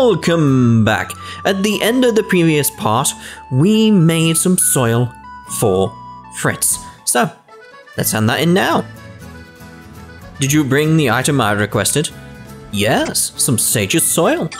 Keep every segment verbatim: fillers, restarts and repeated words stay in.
welcome back. At the end of the previous part, we made some soil for Fritz. So, let's hand that in now. Did you bring the item I requested? Yes, some sage's soil.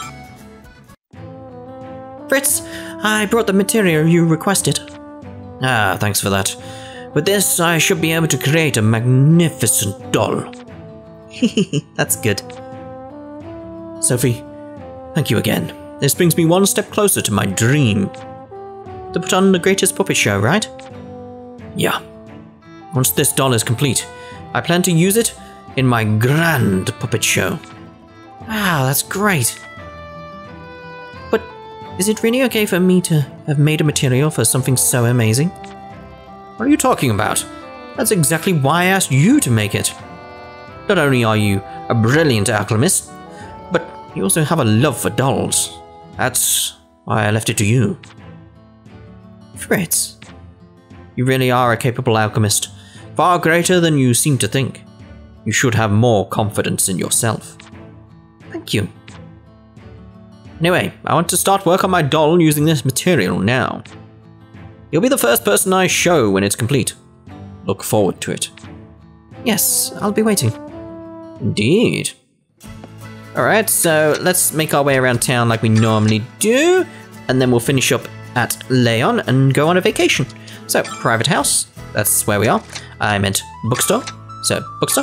Fritz, I brought the material you requested. Ah, thanks for that. With this, I should be able to create a magnificent doll. That's good. Sophie, thank you again. This brings me one step closer to my dream. To put on the greatest puppet show, right? Yeah. Once this doll is complete, I plan to use it in my grand puppet show. Wow, that's great. But is it really okay for me to have made a material for something so amazing? What are you talking about? That's exactly why I asked you to make it. Not only are you a brilliant alchemist, but you also have a love for dolls. That's why I left it to you. Fritz, you really are a capable alchemist, far greater than you seem to think. You should have more confidence in yourself. Thank you. Anyway, I want to start work on my doll using this material now. You'll be the first person I show when it's complete. Look forward to it. Yes, I'll be waiting. Indeed. Alright, so let's make our way around town like we normally do, and then we'll finish up at Leon and go on a vacation. So, private house, that's where we are. I meant bookstore, so bookstore.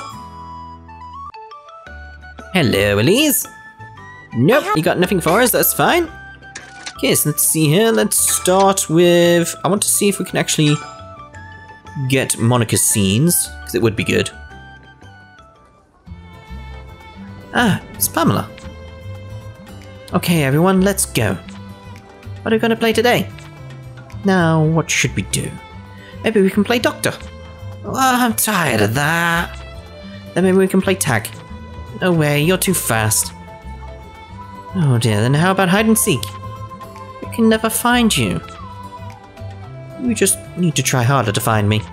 Hello, Elise. Nope, you got nothing for us, that's fine. Okay, so let's see here, let's start with... I want to see if we can actually get Monika's scenes, because it would be good. Ah, it's Pamela. Okay, everyone, let's go. What are we going to play today? Now, what should we do? Maybe we can play Doctor. Oh, I'm tired of that. Then maybe we can play Tag. No way, you're too fast. Oh dear, then how about Hide and Seek? We can never find you. You just need to try harder to find me.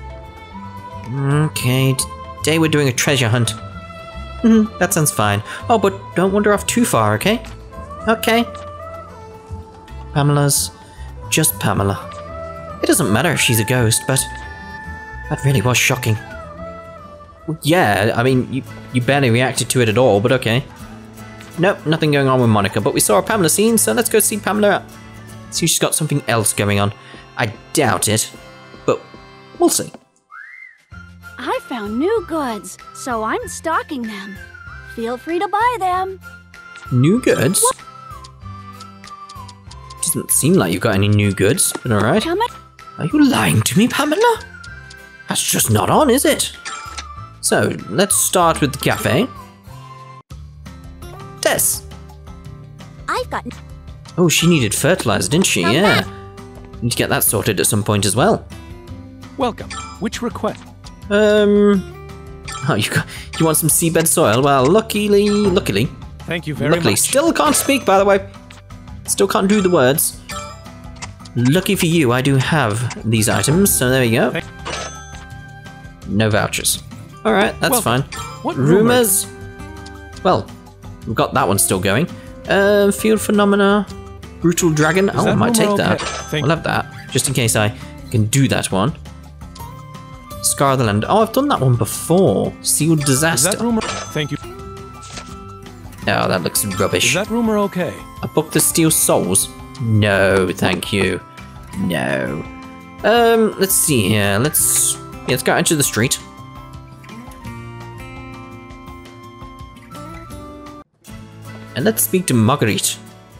Okay, today we're doing a treasure hunt. Mm, that sounds fine. Oh, but don't wander off too far, okay? Okay. Pamela's just Pamela. It doesn't matter if she's a ghost, but that really was shocking. Well, yeah, I mean, you, you barely reacted to it at all, but okay. Nope, nothing going on with Monika, but we saw a Pamela scene, so let's go see Pamela. See if she's got something else going on. I doubt it, but we'll see. I found new goods, so I'm stocking them. Feel free to buy them. New goods? What? Doesn't seem like you've got any new goods, but alright. Are you lying to me, Pamela? That's just not on, is it? So, let's start with the cafe. Tess! I've got... Oh, she needed fertilizer, didn't she? Yeah. Need to get that sorted at some point as well. Welcome. Which request? Um... Oh, you got, you want some seabed soil? Well, luckily, luckily. Thank you very luckily, much. Still can't speak, by the way. Still can't do the words. Lucky for you, I do have these items, so there we go. No vouchers. Alright, that's well, fine. What Rumors? Well, we've got that one still going. Uh, field phenomena. Brutal dragon. Is oh, I might take okay? that. Thank we'll have that, just in case I can do that one. Scar the Land. Oh, I've done that one before. Sealed Disaster. Is that rumor? Thank you. Oh, that looks rubbish. Is that rumor okay? A book that steals souls? No, thank you. No. Um, let's see here. Let's yeah, let's go out into the street. And let's speak to Marguerite.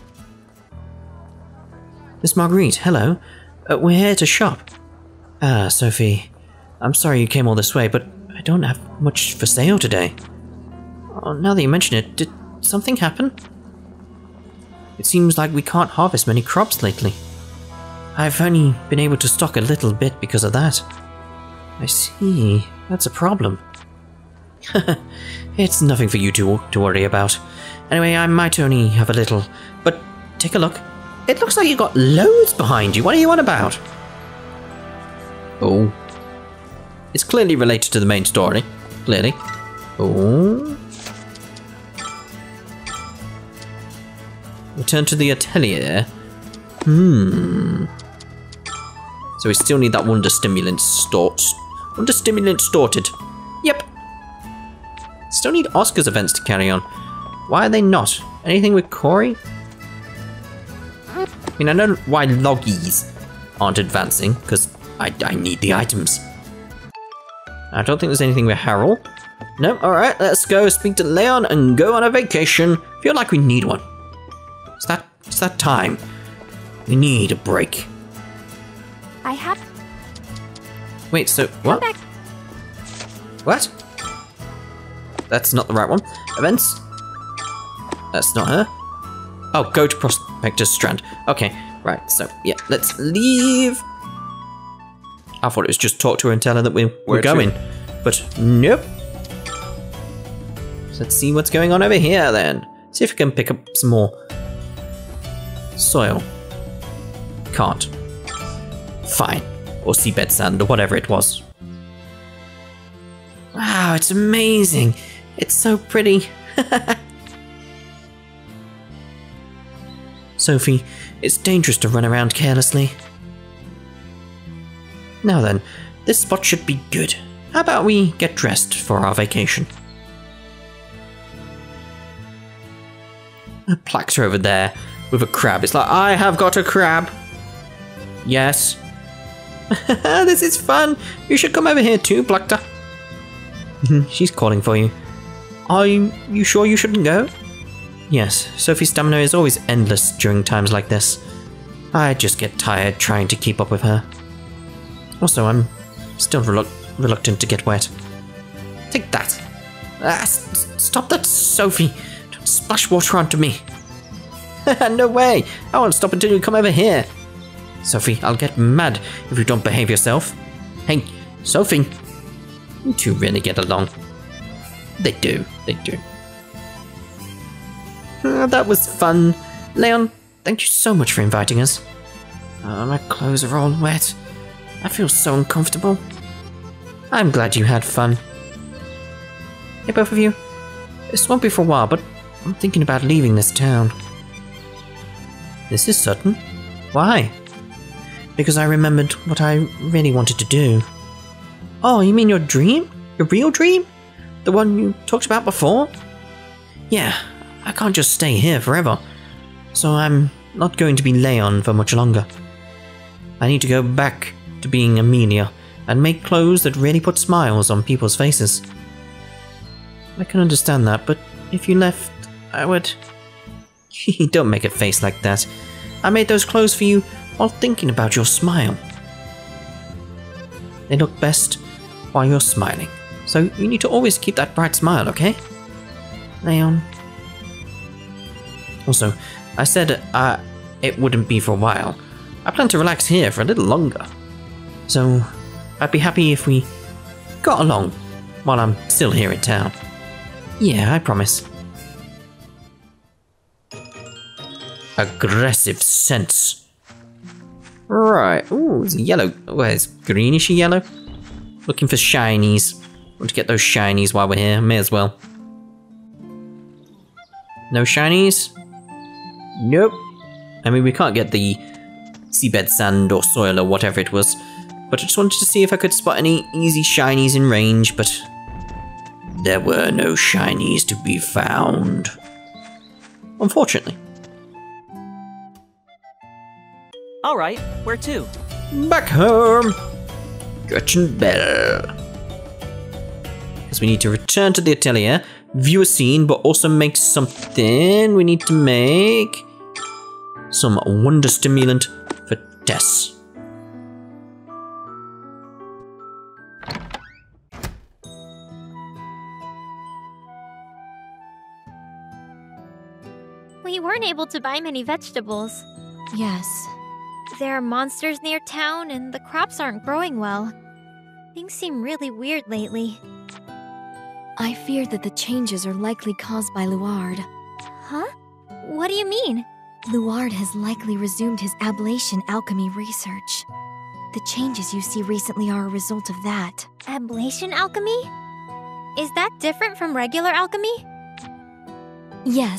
Miss Marguerite, hello. Uh, we're here to shop. Ah, Sophie. I'm sorry you came all this way, but I don't have much for sale today. Oh, now that you mention it, did something happen? It seems like we can't harvest many crops lately. I've only been able to stock a little bit because of that. I see. That's a problem. It's nothing for you to, to worry about. Anyway, I might only have a little, but take a look. It looks like you've got loads behind you. What are you on about? Oh. It's clearly related to the main story. Clearly. Oh. Return to the Atelier. Hmm. So we still need that Wonder Stimulant stored. Wonder Stimulant sorted. Yep. Still need Oscar's events to carry on. Why are they not? Anything with Corey? I mean, I know why Loggies aren't advancing, because I, I need the items. I don't think there's anything with Harold. No, alright, let's go speak to Leon and go on a vacation. Feel like we need one. It's that, it's that time. We need a break. I have. Wait, so what? Back. What? That's not the right one. Events? That's not her. Oh, go to Prospector's Strand. Okay, right, so yeah, let's leave. I thought it was just talk to her and tell her that we're, we're Where going. to? But nope. So let's see what's going on over here then. See if we can pick up some more soil. Can't. Fine. Or seabed sand or whatever it was. Wow, it's amazing. It's so pretty. Sophie, it's dangerous to run around carelessly. Now then, this spot should be good. How about we get dressed for our vacation? A plaque's over there with a crab. It's like, I have got a crab. Yes. This is fun. You should come over here too, Prachta. She's calling for you. Are you, you sure you shouldn't go? Yes, Sophie's stamina is always endless during times like this. I just get tired trying to keep up with her. Also, I'm still relu reluctant to get wet. Take that. Ah, stop that, Sophie. Don't splash water onto me. No way. I won't stop until you come over here. Sophie, I'll get mad if you don't behave yourself. Hey, Sophie. You two really get along. They do, they do. Oh, that was fun. Leon, thank you so much for inviting us. Oh, my clothes are all wet. I feel so uncomfortable. I'm glad you had fun. Hey, both of you. This won't be for a while, but I'm thinking about leaving this town. This is sudden. Why? Because I remembered what I really wanted to do. Oh, you mean your dream? Your real dream? The one you talked about before? Yeah, I can't just stay here forever. So I'm not going to be Leon for much longer. I need to go back to being Amelia and make clothes that really put smiles on people's faces. I can understand that, but if you left, I would... Don't make a face like that. I made those clothes for you while thinking about your smile. They look best while you're smiling. So you need to always keep that bright smile, okay? Leon. Also, I said uh, it wouldn't be for a while. I plan to relax here for a little longer. So I'd be happy if we got along while I'm still here in town. Yeah, I promise. Aggressive sense. Right. Ooh, it's yellow. Oh, it's greenish yellow. Looking for shinies. Want to get those shinies while we're here. May as well. No shinies? Nope. I mean, we can't get the seabed sand or soil or whatever it was. But I just wanted to see if I could spot any easy shinies in range, but there were no shinies to be found. Unfortunately. Alright, where to? Back home! Kirchen Bell. Because we need to return to the Atelier, view a scene, but also make something. We need to make some wonder stimulant for Tess. We weren't able to buy many vegetables. Yes. There are monsters near town, and the crops aren't growing well. Things seem really weird lately. I fear that the changes are likely caused by Luard. Huh? What do you mean? Luard has likely resumed his ablation alchemy research. The changes you see recently are a result of that. Ablation alchemy? Is that different from regular alchemy? Yes,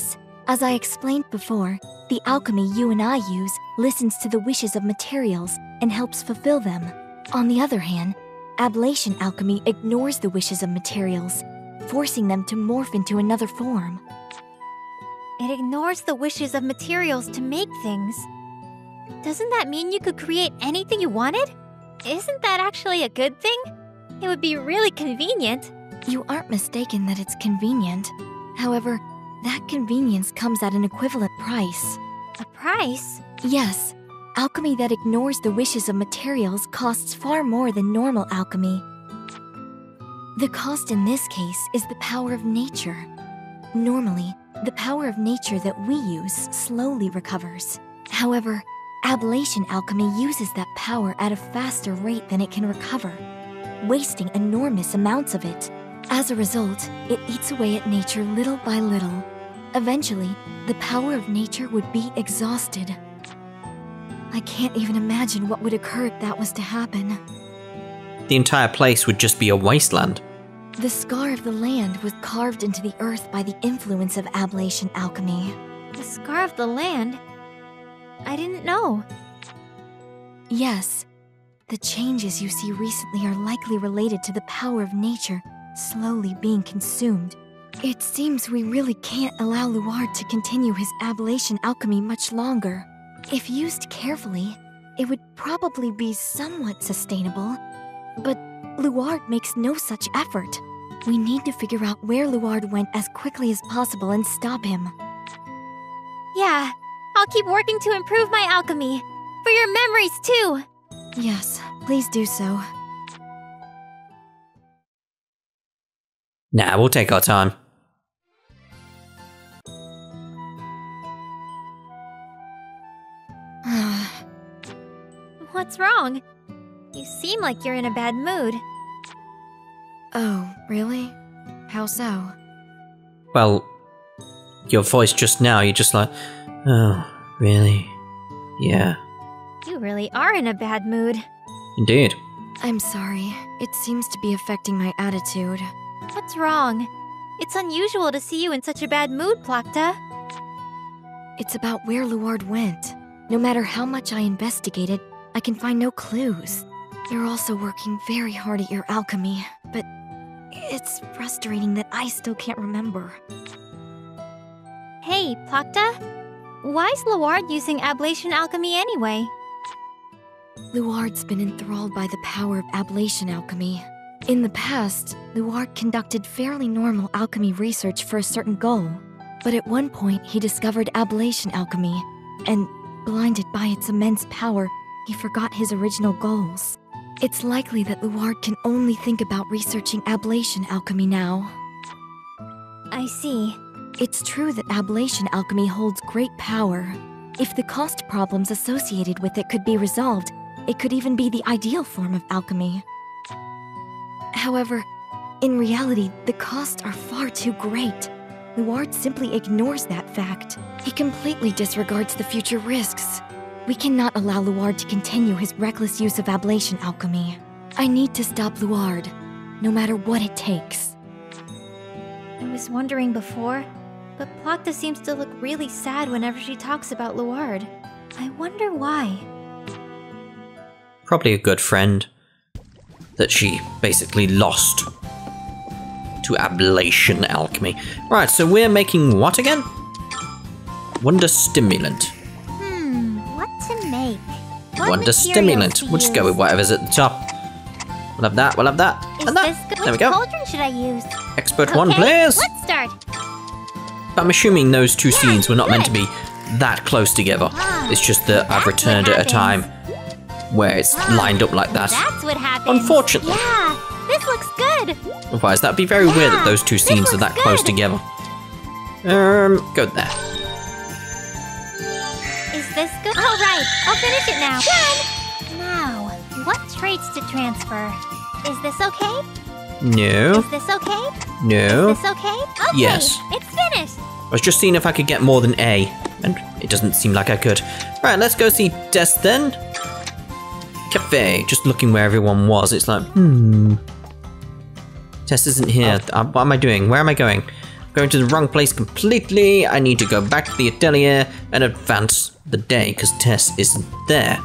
As I explained before, the alchemy you and I use listens to the wishes of materials and helps fulfill them. On the other hand, ablation alchemy ignores the wishes of materials, forcing them to morph into another form. It ignores the wishes of materials to make things. Doesn't that mean you could create anything you wanted? Isn't that actually a good thing? It would be really convenient. You aren't mistaken that it's convenient. However, that convenience comes at an equivalent price. A price? Yes, alchemy that ignores the wishes of materials costs far more than normal alchemy. The cost in this case is the power of nature. Normally, the power of nature that we use slowly recovers. However, ablation alchemy uses that power at a faster rate than it can recover, wasting enormous amounts of it. As a result, it eats away at nature little by little. Eventually, the power of nature would be exhausted. I can't even imagine what would occur if that was to happen. The entire place would just be a wasteland. The scar of the land was carved into the earth by the influence of ablation alchemy. The scar of the land? I didn't know. Yes. The changes you see recently are likely related to the power of nature slowly being consumed. It seems we really can't allow Luard to continue his ablation alchemy much longer. If used carefully, it would probably be somewhat sustainable. But Luard makes no such effort. We need to figure out where Luard went as quickly as possible and stop him. Yeah, I'll keep working to improve my alchemy. For your memories, too! Yes, please do so. Nah, we'll take our time. What's wrong? You seem like you're in a bad mood. Oh, really? How so? Well, your voice just now, you're just like, oh, really? Yeah. You really are in a bad mood. Indeed. I'm sorry. It seems to be affecting my attitude. What's wrong? It's unusual to see you in such a bad mood, Prachta. It's about where Luard went. No matter how much I investigated, I can find no clues. You're also working very hard at your alchemy, but it's frustrating that I still can't remember. Hey, Prachta? Why is Luard using ablation alchemy anyway? Luard's been enthralled by the power of ablation alchemy. In the past, Luard conducted fairly normal alchemy research for a certain goal, but at one point he discovered ablation alchemy, and blinded by its immense power, he forgot his original goals. It's likely that Luard can only think about researching ablation alchemy now. I see. It's true that ablation alchemy holds great power. If the cost problems associated with it could be resolved, it could even be the ideal form of alchemy. However, in reality, the costs are far too great. Luard simply ignores that fact. He completely disregards the future risks. We cannot allow Luard to continue his reckless use of ablation alchemy. I need to stop Luard, no matter what it takes. I was wondering before, but Prachta seems to look really sad whenever she talks about Luard. I wonder why. Probably a good friend that she basically lost to ablation alchemy. Right, so we're making what again? Wonder stimulant. Hmm, what to make? What Wonder stimulant. We'll just go with whatever's at the top. We'll have that, we'll have that, Is and that. this good? There we Which go. cauldron should I use? Expert Okay, one, please. let's start. But I'm assuming those two Yeah, scenes were not meant to good. be that close together. Ah, It's just that I've that's what returned at a time happens. where it's Ah, lined up like that. That's what happens. Unfortunately. Yeah, this looks good. Otherwise, that'd be very weird that Yeah, those two this scenes are looks that close good. together. Um, go there. Is this good? All right, I'll finish it now. Done. Now, what traits to transfer? Is this okay? No. Is this okay? No. Is this okay? Okay, Yes. it's finished. I was just seeing if I could get more than A, and it doesn't seem like I could. Right, let's go see Des then. Cafe, just looking where everyone was. It's like, hmm. Tess isn't here. Uh, what am I doing? Where am I going? going to the wrong place completely. I need to go back to the atelier and advance the day because Tess isn't there.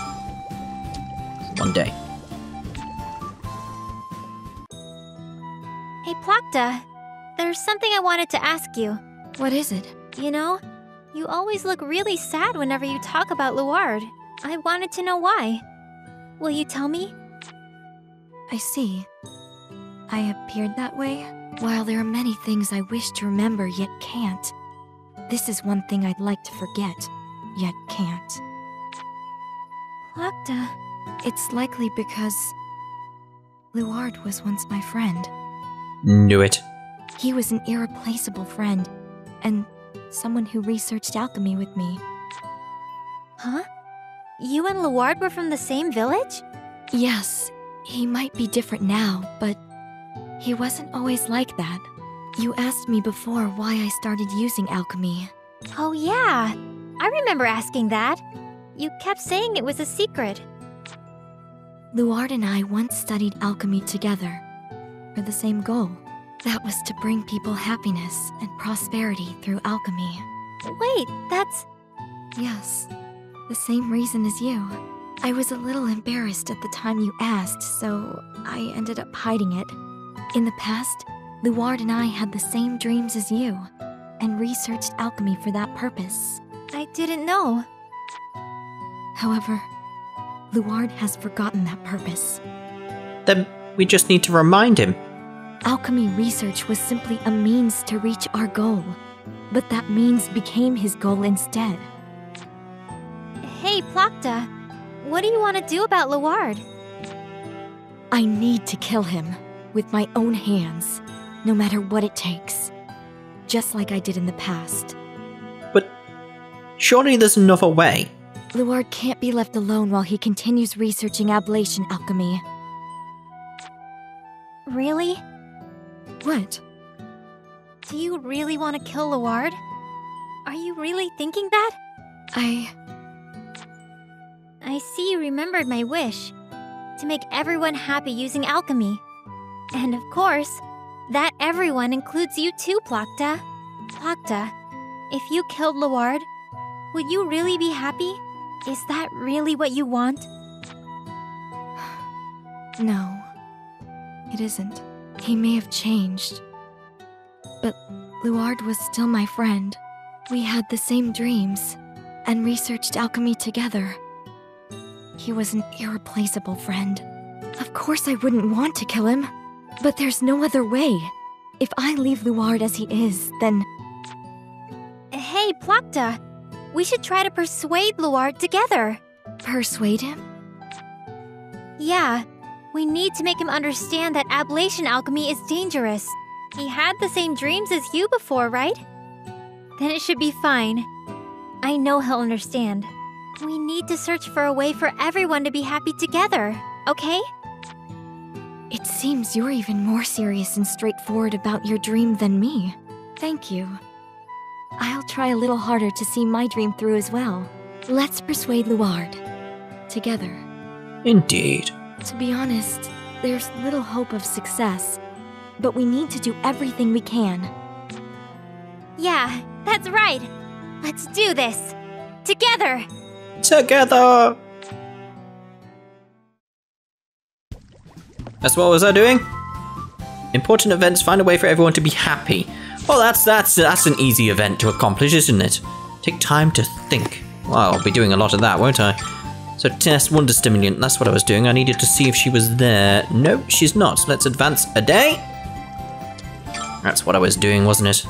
One day. Hey, Prachta, there's something I wanted to ask you. What is it? You know, you always look really sad whenever you talk about Luard. I wanted to know why. Will you tell me? I see. I appeared that way. While there are many things I wish to remember yet can't, this is one thing I'd like to forget, yet can't. Prachta. It's likely because Luard was once my friend. Knew it. He was an irreplaceable friend, and someone who researched alchemy with me. Huh? You and Luard were from the same village? Yes, he might be different now, but he wasn't always like that. You asked me before why I started using alchemy. Oh yeah, I remember asking that. You kept saying it was a secret. Luard and I once studied alchemy together, for the same goal. That was to bring people happiness and prosperity through alchemy. Wait, that's... Yes, the same reason as you. I was a little embarrassed at the time you asked, so I ended up hiding it. In the past, Luard and I had the same dreams as you, and researched alchemy for that purpose. I didn't know. However, Luard has forgotten that purpose. Then we just need to remind him. Alchemy research was simply a means to reach our goal, but that means became his goal instead. Hey, Prachta, what do you want to do about Luard? I need to kill him, with my own hands, no matter what it takes. Just like I did in the past. But surely there's another way. Luard can't be left alone while he continues researching ablation alchemy. Really? What? Do you really want to kill Luard? Are you really thinking that? I... I see you remembered my wish. To make everyone happy using alchemy. And of course, that everyone includes you too, Prachta. Prachta, if you killed Luard, would you really be happy? Is that really what you want? No. It isn't. He may have changed. But Luard was still my friend. We had the same dreams, and researched alchemy together. He was an irreplaceable friend. Of course I wouldn't want to kill him, but there's no other way. If I leave Luard as he is, then... Hey, Prachta, we should try to persuade Luard together. Persuade him? Yeah, we need to make him understand that ablation alchemy is dangerous. He had the same dreams as you before, right? Then it should be fine. I know he'll understand. We need to search for a way for everyone to be happy together, okay? It seems you're even more serious and straightforward about your dream than me. Thank you. I'll try a little harder to see my dream through as well. Let's persuade Luard. Together. Indeed. To be honest, there's little hope of success, but we need to do everything we can. Yeah, that's right. Let's do this. Together! Together! That's what was I doing? Important events find a way for everyone to be happy. Well, that's that's that's an easy event to accomplish, isn't it? Take time to think. Well, I'll be doing a lot of that, won't I? So test wonder stimulant, that's what I was doing. I needed to see if she was there. No, she's not. So let's advance a day. That's what I was doing, wasn't it?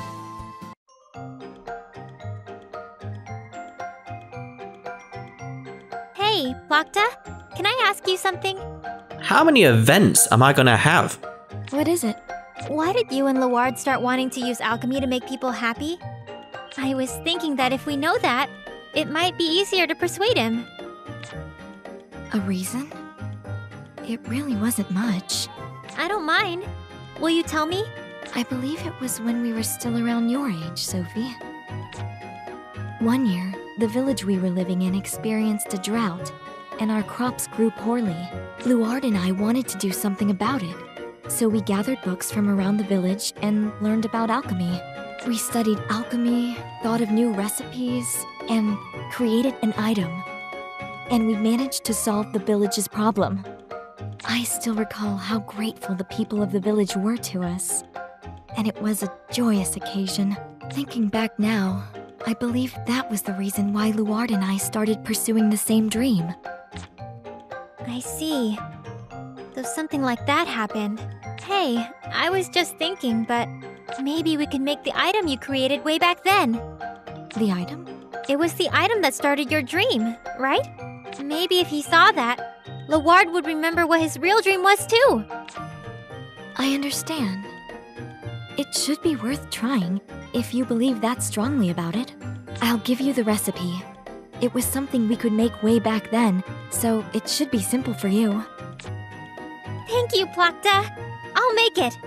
Hey, Prachta, can I ask you something? How many events am I gonna have? What is it? Why did you and Luard start wanting to use alchemy to make people happy? I was thinking that if we know that, it might be easier to persuade him. A reason? It really wasn't much. I don't mind. Will you tell me? I believe it was when we were still around your age, Sophie. One year, the village we were living in experienced a drought, and our crops grew poorly. Luard and I wanted to do something about it. So we gathered books from around the village and learned about alchemy. We studied alchemy, thought of new recipes, and created an item. And we managed to solve the village's problem. I still recall how grateful the people of the village were to us. And it was a joyous occasion. Thinking back now, I believe that was the reason why Luard and I started pursuing the same dream. I see. Though something like that happened. Hey, I was just thinking, but maybe we could make the item you created way back then. The item? It was the item that started your dream, right? Maybe if he saw that, Luard would remember what his real dream was too. I understand. It should be worth trying, if you believe that strongly about it. I'll give you the recipe. It was something we could make way back then, so it should be simple for you. Thank you, Prachta. I'll make it.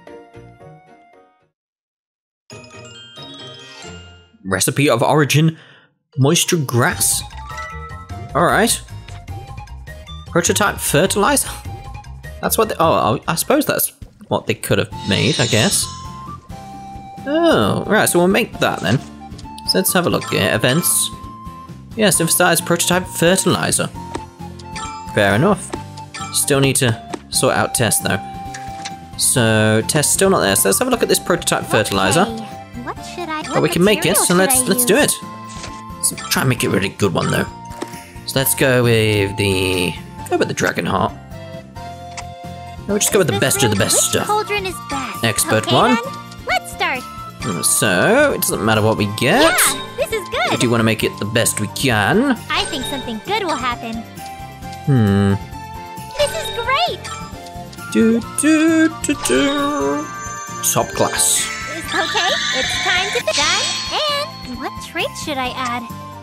Recipe of origin, moisture grass. Alright. Prototype fertilizer? That's what they- oh, I suppose that's what they could have made, I guess. Oh, right, so we'll make that then. So let's have a look here. Events. Yeah, synthesized prototype fertilizer. Fair enough. Still need to sort out test though. So, test still not there. So let's have a look at this prototype fertilizer. Okay. What should I? Oh, we can make it, so let's let's do it. Let's try and make it a really good one though. So let's go with the go with the dragon heart. No, we'll just go with the best of the best Which stuff. cauldron is best? Expert Okay, one. then, let's start. So it doesn't matter what we get. Yeah, this is good. We do want to make it the best we can. I think something good will happen. Hmm. This is great. Do do do do. Top class. Okay, it's time to be done. And what traits should I add?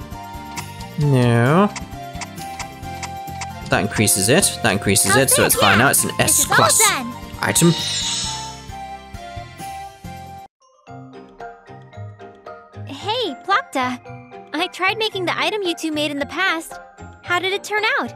No. That increases it. That increases it, so Okay, it's fine yeah. now. It's an This S is all class done. item. Hey, Prachta. I tried making the item you two made in the past. How did it turn out?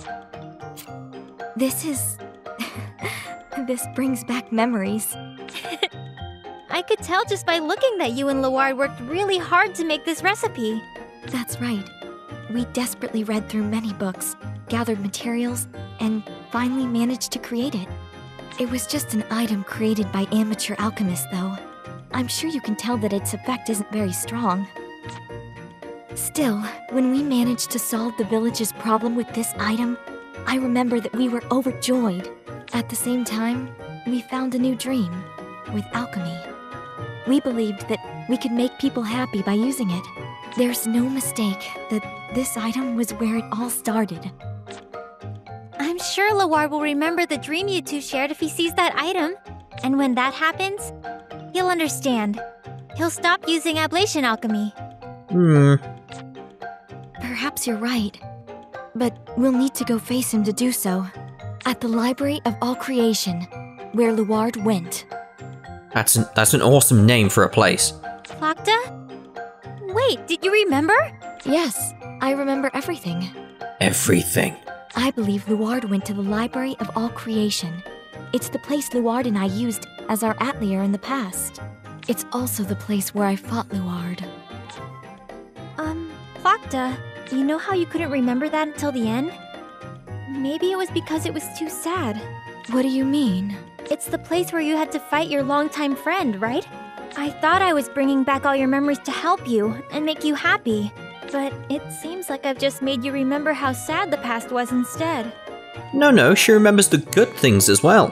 This is... this brings back memories. I could tell just by looking that you and Luard worked really hard to make this recipe. That's right. We desperately read through many books, gathered materials, and finally managed to create it. It was just an item created by amateur alchemists, though. I'm sure you can tell that its effect isn't very strong. Still, when we managed to solve the village's problem with this item, I remember that we were overjoyed. At the same time, we found a new dream with alchemy. We believed that we could make people happy by using it. There's no mistake that this item was where it all started. I'm sure Luard will remember the dream you two shared if he sees that item. And when that happens, he'll understand. He'll stop using ablation alchemy. Hmm. Perhaps you're right, but we'll need to go face him to do so. At the Library of All Creation, where Luard went. That's an that's an awesome name for a place. Prachta? Wait, did you remember? Yes, I remember everything. Everything. I believe Luard went to the Library of All Creation. It's the place Luard and I used as our atelier in the past. It's also the place where I fought Luard. Um, Prachta, you know how you couldn't remember that until the end? Maybe it was because it was too sad. What do you mean? It's the place where you had to fight your longtime friend, right? I thought I was bringing back all your memories to help you and make you happy. But it seems like I've just made you remember how sad the past was instead. No, no, she remembers the good things as well.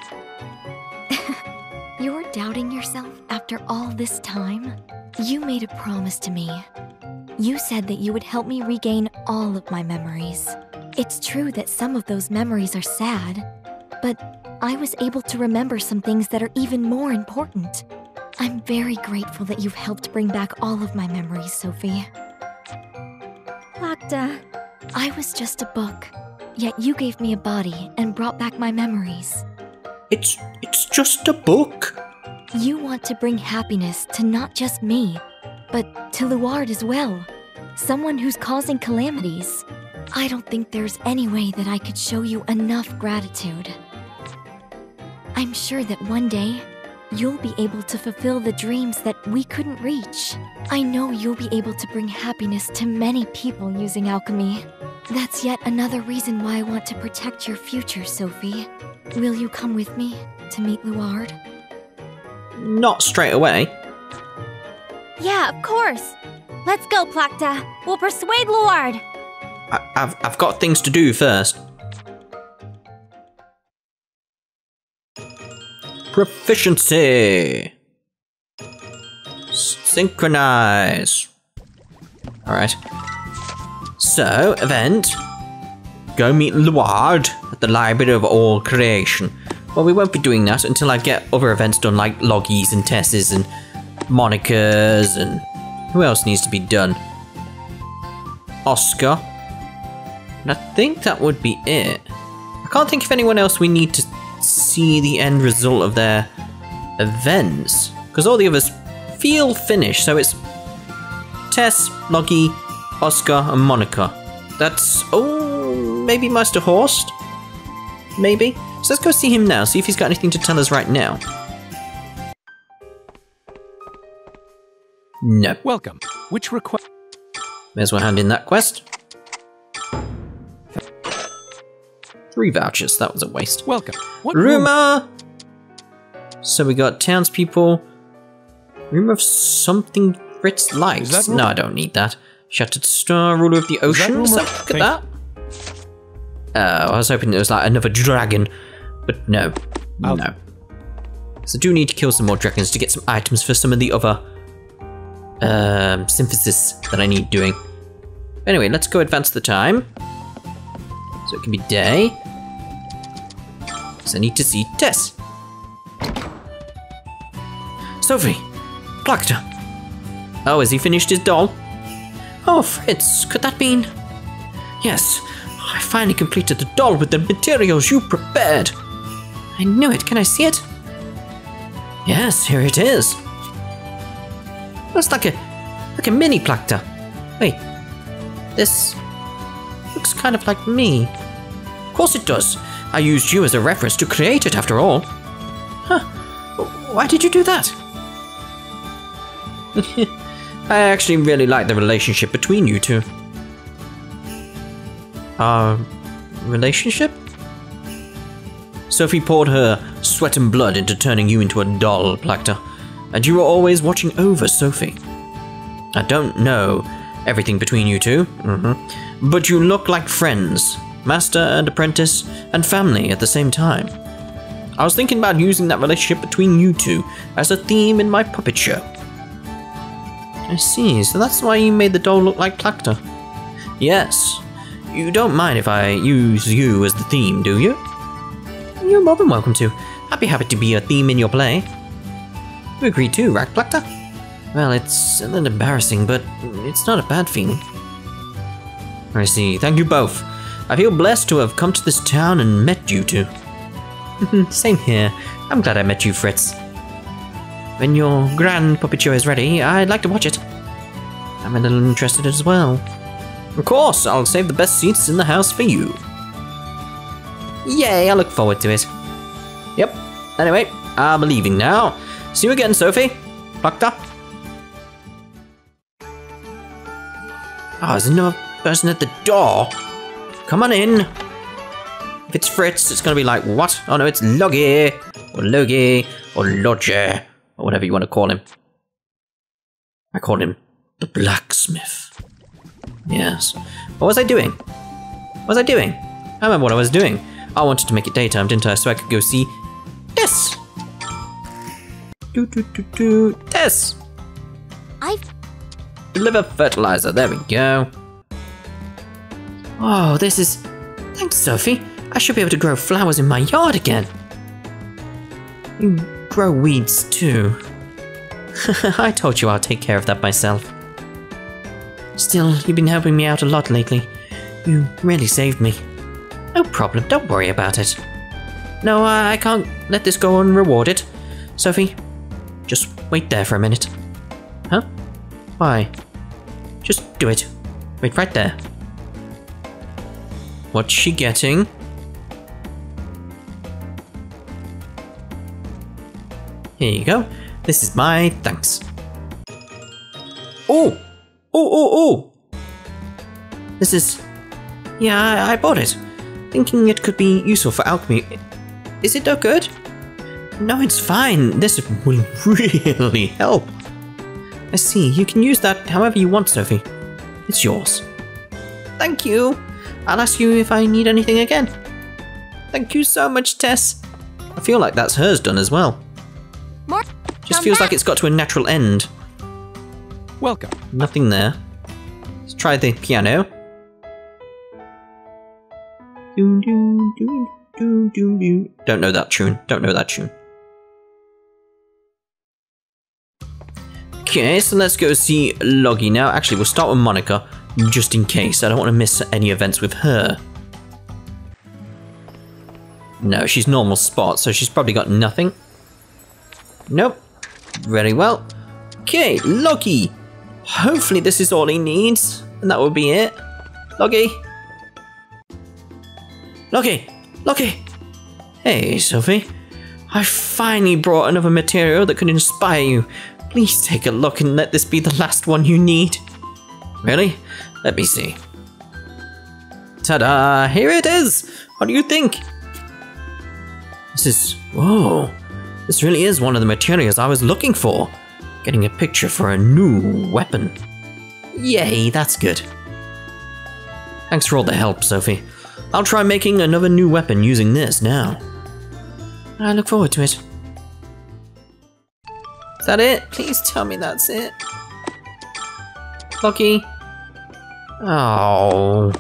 You're doubting yourself after all this time? You made a promise to me. You said that you would help me regain all of my memories. It's true that some of those memories are sad, but I was able to remember some things that are even more important. I'm very grateful that you've helped bring back all of my memories, Sophie. Prachta. I was just a book, yet you gave me a body and brought back my memories. It's it's just a book. You want to bring happiness to not just me, but to Luard as well. Someone who's causing calamities. I don't think there's any way that I could show you enough gratitude. I'm sure that one day, you'll be able to fulfill the dreams that we couldn't reach. I know you'll be able to bring happiness to many people using alchemy. That's yet another reason why I want to protect your future, Sophie. Will you come with me to meet Luard? Not straight away. Yeah, of course. Let's go, Prachta. We'll persuade Luard. I, I've, I've got things to do first. Proficiency. Synchronize. Alright. So, event. Go meet Luard at the Library of All Creation. Well, we won't be doing that until I get other events done, like Loggies and Tesses and Monikas and who else needs to be done? Oskar. And I think that would be it. I can't think of anyone else we need to see the end result of their events, because all the others feel finished. So it's Tess, Loggie, Oskar, and Monika. That's oh, maybe Master Horst. Maybe. So let's go see him now. See if he's got anything to tell us right now. No. Welcome. Which request? May as well hand in that quest. Three vouchers. That was a waste. Welcome. What Rumor! So we got townspeople. Rumor of something Fritz likes. No, I don't need that. Shattered Star, Ruler of the Oceans. Look at that. Oh, I was hoping it was like another dragon. But no. I'll no. So I do need to kill some more dragons to get some items for some of the other um, synthesis that I need doing. Anyway, let's go advance the time. So it can be day. So I need to see Tess. Sophie. Prachta. Oh, has he finished his doll? Oh, Fritz, could that mean? Yes, I finally completed the doll with the materials you prepared. I knew it. Can I see it? Yes, here it is. Looks like a like a mini Prachta. Wait, this looks kind of like me. Of course it does. I used you as a reference to create it after all. Huh. Why did you do that? I actually really like the relationship between you two. Our relationship? Sophie poured her sweat and blood into turning you into a doll, Prachta, and you were always watching over Sophie. I don't know everything between you two, mm-hmm. but you look like friends, master and apprentice, and family at the same time. I was thinking about using that relationship between you two as a theme in my puppet show. I see, so that's why you made the doll look like Prachta. Yes. You don't mind if I use you as the theme, do you? You're more than welcome to. I'd be happy to be a theme in your play. You agree too, right, Prachta? Well, it's a little embarrassing, but it's not a bad feeling. I see. Thank you both. I feel blessed to have come to this town and met you two. Same here. I'm glad I met you, Fritz. When your grand puppet show is ready, I'd like to watch it. I'm a little interested as well. Of course, I'll save the best seats in the house for you. Yay, I look forward to it. Yep. Anyway, I'm leaving now. See you again, Sophie. Prachta. Oh, there's another person at the door. Come on in. If it's Fritz, it's gonna be like, what? Oh no, it's Loggie, or Logie, or Lodger, or whatever you want to call him. I call him the blacksmith. Yes. What was I doing? What was I doing? I remember what I was doing. I wanted to make it daytime, didn't I? So I could go see Tess. Do do do do. Tess. I've Deliver fertilizer. There we go. Oh, this is. Thanks, Sophie. I should be able to grow flowers in my yard again. You grow weeds too. I told you I'll take care of that myself. Still, you've been helping me out a lot lately. You really saved me. No problem, don't worry about it. No, I can't let this go unrewarded. Sophie, just wait there for a minute. Huh? Why? Just do it. Wait right there. What's she getting? Here you go. This is my thanks. Oh! Oh, oh, oh! This is... Yeah, I, I bought it, thinking it could be useful for alchemy. Is it no good? No, it's fine. This will really help. I see. You can use that however you want, Sophie. It's yours. Thank you. I'll ask you if I need anything again. Thank you so much, Tess. I feel like that's hers done as well. More. Just feels like it's got to a natural end. Welcome. Nothing there. Let's try the piano. Do, do, do, do, do, do. Don't know that tune. Don't know that tune. Okay, so let's go see Loggy now. Actually, we'll start with Monika, just in case. I don't want to miss any events with her. No, she's normal spot, so she's probably got nothing. Nope. Very well. Okay, Loggy. Hopefully this is all he needs, and that will be it. Loggy. Loggy. Loggy. Hey, Sophie. I finally brought another material that could inspire you. Please take a look and let this be the last one you need. Really? Let me see. Ta-da! Here it is! What do you think? This is... Whoa! This really is one of the materials I was looking for. Getting a picture for a new weapon. Yay, that's good. Thanks for all the help, Sophie. I'll try making another new weapon using this now. I look forward to it. Is that it? Please tell me that's it. Lucky. Oh.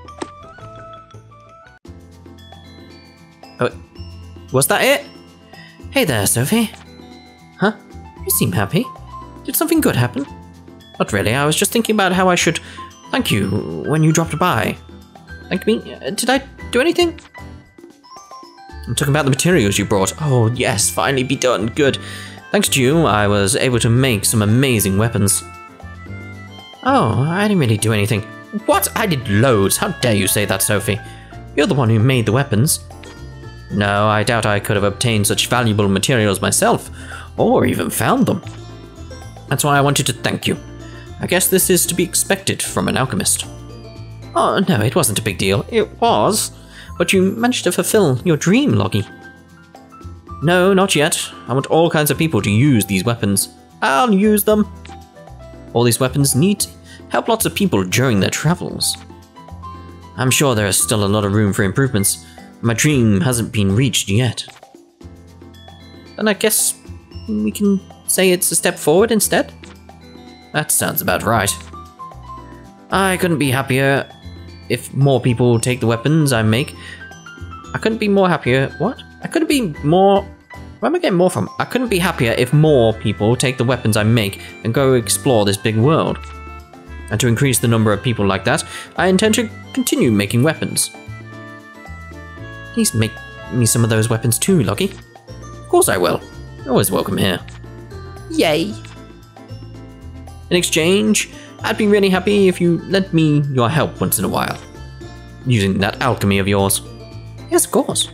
Oh. Was that it? Hey there, Sophie. Huh? You seem happy. Did something good happen? Not really. I was just thinking about how I should thank you when you dropped by. Thank me? Did I do anything? I'm talking about the materials you brought. Oh, yes. Finally be done. Good. Thanks to you, I was able to make some amazing weapons. Oh, I didn't really do anything. What? I did loads. How dare you say that, Sophie? You're the one who made the weapons. No, I doubt I could have obtained such valuable materials myself, or even found them. That's why I wanted to thank you. I guess this is to be expected from an alchemist. Oh, no, it wasn't a big deal. It was, but you managed to fulfill your dream, Loggy. No, not yet. I want all kinds of people to use these weapons. I'll use them. All these weapons need to help lots of people during their travels. I'm sure there is still a lot of room for improvements. My dream hasn't been reached yet. Then I guess we can say it's a step forward instead? That sounds about right. I couldn't be happier if more people take the weapons I make. I couldn't be more happier. What? I couldn't be more... Where am I getting more from? I couldn't be happier if more people take the weapons I make and go explore this big world. And to increase the number of people like that, I intend to continue making weapons. Please make me some of those weapons too, Loggy. Of course I will. You're always welcome here. Yay! In exchange, I'd be really happy if you lent me your help once in a while. Using that alchemy of yours. Yes, of course.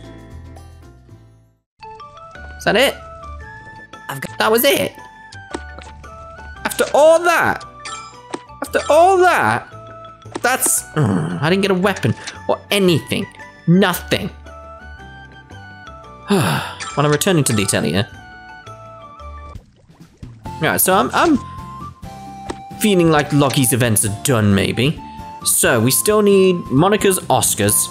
Is that it? I've got that was it? After all that? After all that? That's... Uh, I didn't get a weapon or anything. Nothing. Well, I'm returning to the atelier. Alright, so I'm, I'm feeling like Locky's events are done, maybe. So, we still need Monika's Oscars.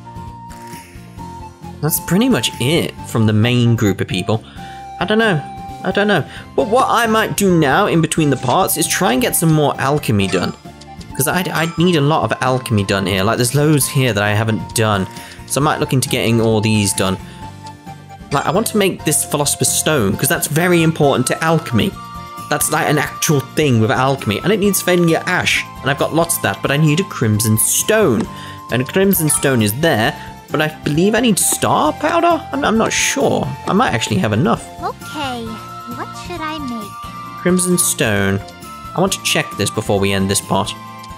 That's pretty much it from the main group of people. I don't know. I don't know. But what I might do now in between the parts is try and get some more alchemy done. Because I, I need a lot of alchemy done here. Like, there's loads here that I haven't done. So I might look into getting all these done. Like, I want to make this Philosopher's Stone, because that's very important to alchemy. That's like an actual thing with alchemy. And it needs Failure Ash. And I've got lots of that, but I need a Crimson Stone. And a Crimson Stone is there, but I believe I need Star Powder? I'm, I'm not sure. I might actually have enough. Okay, what should I make? Crimson Stone. I want to check this before we end this part.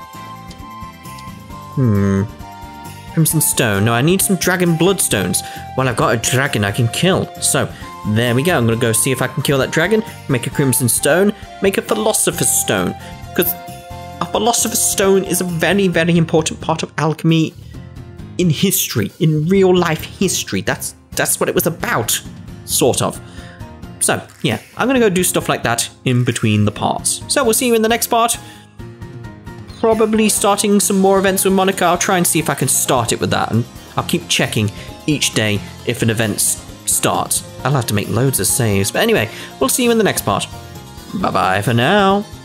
Hmm. Crimson Stone. No, I need some Dragon Bloodstones. Well, I've got a dragon I can kill. So, there we go. I'm going to go see if I can kill that dragon, make a crimson stone, make a philosopher's stone. Because a philosopher's stone is a very, very important part of alchemy in history, in real life history. That's, that's what it was about, sort of. So, yeah, I'm going to go do stuff like that in between the parts. So we'll see you in the next part. Probably starting some more events with Monika. I'll try and see if I can start it with that. And I'll keep checking each day if an event starts. I'll have to make loads of saves. But anyway, we'll see you in the next part. Bye-bye for now.